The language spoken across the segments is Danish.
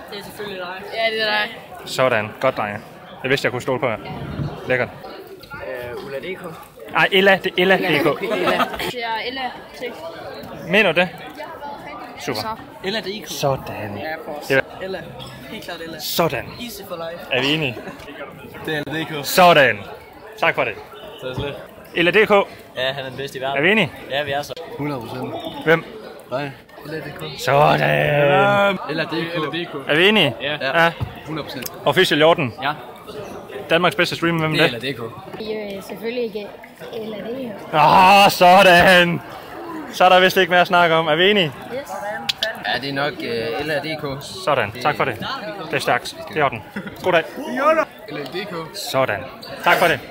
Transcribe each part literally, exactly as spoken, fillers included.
Det er selvfølgelig dig. Ja, det er dig. Sådan. Godt, drenge. Jeg vidste, jeg kunne stole på jer. Lækkert. Øh, Ulla punktum d k. Ej, Ella. Det er Ella punktum d k. Det er Ella til. Mener du det? Super. Ella punktum d k. Sådan. Ja, for os. Det Ella. Helt klart Ella. Sådan. Easy for life. Er vi enige? Det er Ella punktum d k. Sådan. Tak for det. Så er det slet. Ella punktum d k. Ja, han er den bedste i verden. Er vi enige? Ja, vi er så. hundrede procent. Hvem? Nej. Ella punktum d k. Sådan. Ella punktum d k. Er vi enige? Ja. Ja. hundrede procent. Official Jordan. Ja. Danmarks bedste streamer, hvem er det? Ella punktum d k. Jo, selvfølgelig ikke Ella det. Åh, oh, sådan. Så er der vist ikke mere at snakke om. Er vi enige? Yes. Ja, det er nok uh, Ella punktum d k. Sådan. Tak for det. Det er stærkt. Det er orden. God dag. Ella punktum d k. Sådan. Tak for det.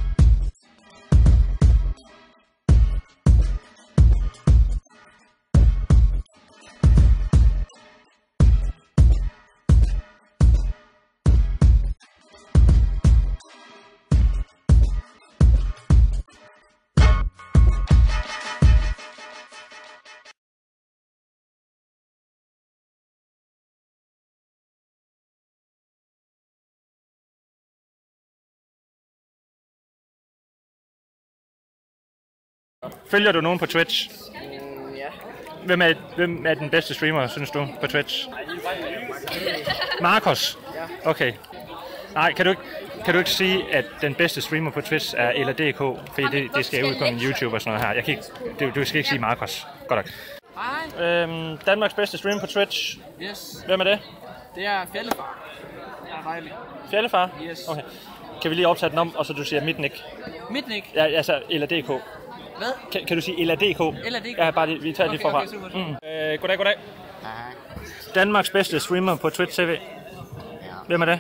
Følger du nogen på Twitch? Mm, ja. Hvem er, hvem er den bedste streamer, synes du, på Twitch? Marcos? Ja. Okay. Nej, kan du ikke, kan du ikke sige, at den bedste streamer på Twitch er Ella punktum d k? Fordi det, det skal ud på min YouTube og sådan noget her. Jeg kan ikke, du, du skal ikke sige Marcos. Godt nok. Hej. Øhm, Danmarks bedste streamer på Twitch. Yes. Hvem er det? Det er Fjellefar. Ja, dejligt. Fjellefar? Yes. Okay. Kan vi lige optage den om, og så du siger mit nick? Mit nick. Ja, altså Ella punktum d k. Hvad? Kan, kan du sige Ella punktum d k? Ella punktum d k. Ja, bare lige, vi tager det Okay, lige okay, forfra. super. Mm. Øh, goddag, goddag. Danmarks bedste streamer på Twitch T V. Ja. Hvem er det?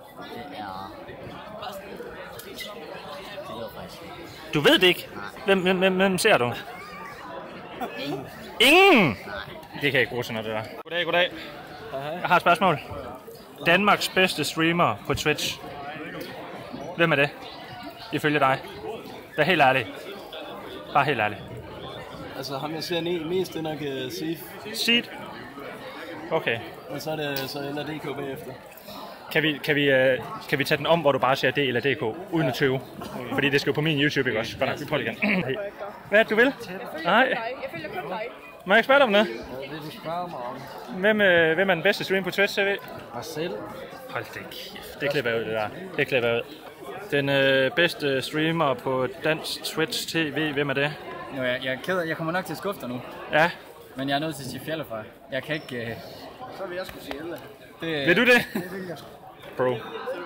Du ved det ikke? Hvem, hvem, hvem, hvem ser du? Ingen. Ingen? Det kan jeg ikke bruge sådan noget, det der. Goddag, goddag. Jeg har et spørgsmål. Danmarks bedste streamer på Twitch. Hvem er det? Ifølge dig. Vær helt ærlig. Bare helt ærlig. Altså ham jeg ser mest, det er nok uh, Sif. Seed? Okay. Og så er det så Ella punktum d k bagefter. Kan vi, kan, vi, uh, kan vi tage den om, hvor du bare siger D eller D K, uden at tøve? Fordi det skal jo på min YouTube, ikke også? Godt nok, vi prøver det igen. Hey. Hvad er det, du vil? Nej. Jeg følger kun dig. Må jeg ikke spørge dig om noget? Ja, det du spørger mig om. Hvem, øh, hvem er den bedste stream på Twitch T V? Mig selv. Hold det kæft, det klipper jeg ud, det der. Det klipper jeg ud. Den øh, bedste streamer på dansk Twitch T V, hvem er det? Jo, jeg, jeg er ked af, jeg kommer nok til at skuffe dig nu, Ja. men jeg er nødt til at sige Fjellefar. Jeg kan ikke... Uh... Så vil jeg skulle sige Ella. Det, Vil du det? Bro.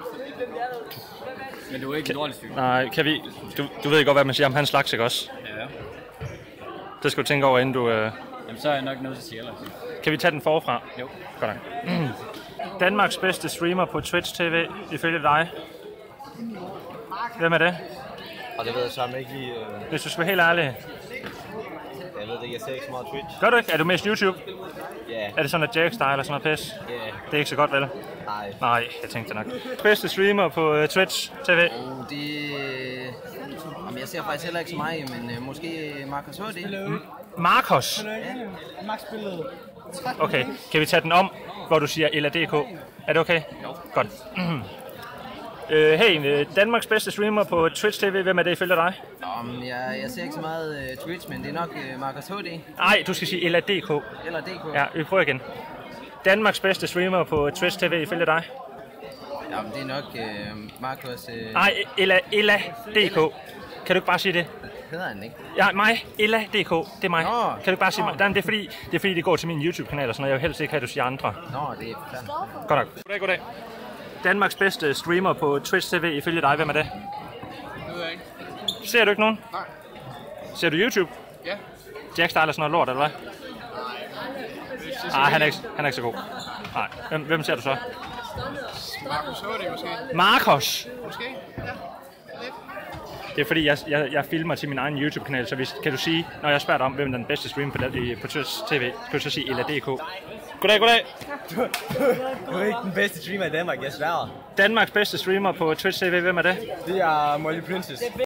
Men du er ikke en dårlig stykke. Nej, kan vi... Du, du ved godt, hvad man siger om hans slags, ikke også? Ja. Det skal du tænke over, inden du... Øh... Jamen, så er jeg nok nødt til at sige Ella. Kan vi tage den forfra? Jo. Godt nok. Danmarks bedste streamer på Twitch T V, ifølge dig. Hvem er det? Og det ved jeg sammen ikke lige... Øh... Hvis du skal være helt ærlig. Jeg ved det, jeg ser ikke så meget Twitch. Gør du ikke? Er du mest YouTube? Ja. Yeah. Er det sådan, at Jack-style eller sådan noget pis? Ja. Yeah. Det er ikke så godt, vel? Nej. Nej, jeg tænkte det nok. Bedste streamer på uh, Twitch T V? Oh, det... Jamen, jeg ser faktisk heller ikke så meget, men uh, måske Marcos H D. Mm. Marcos? Ja. Max spillede. Okay, kan vi tage den om, hvor du siger Ella punktum d k? Er det okay? Jo. Godt. Uh, hey, Danmarks bedste streamer på Twitch T V, hvem er det ifølge dig? Um, jeg, jeg ser ikke så meget uh, Twitch, men det er nok uh, Marcos H D. Nej, du skal sige Ella punktum d k. Eller D K. Ja, vi prøver igen. Danmarks bedste streamer på Twitch T V ifølge dig? Jamen, det er nok uh, Marcos... Uh... Nej, Ella, Ella punktum d k. Kan du ikke bare sige det? Hedder han ikke? Ja, mig. Ella punktum d k. Det er mig. Nå. Kan du ikke bare sige mig? Det er fordi, det er fordi, det går til min YouTube-kanal og sådan noget. Jeg vil helst ikke have, at du siger andre. Nå, det er fandme. Godt nok. Goddag, goddag. Danmarks bedste streamer på Twitch T V ifølge dig. Hvem er det? Det ved jeg ikke. Ser du ikke nogen? Nej. Ser du YouTube? Ja. Jack-style og sådan noget lort, eller hvad? Nej. Nej, han er ikke, han er ikke så god. Nej. Hvem, hvem ser du så? Marcos H D måske. Marcos! Måske. Ja. Lidt. Det er fordi, jeg, jeg, jeg filmer til min egen YouTube-kanal, så hvis, kan du sige, når jeg spørger dig om, hvem er den bedste streamer på, på Twitch T V, kan du så sige Ella punktum d k. Goddag, goddag. Du, du er ikke den bedste streamer i Danmark, jeg sværger. Danmarks bedste streamer på Twitch T V, hvem er det? Det er Molly Princess.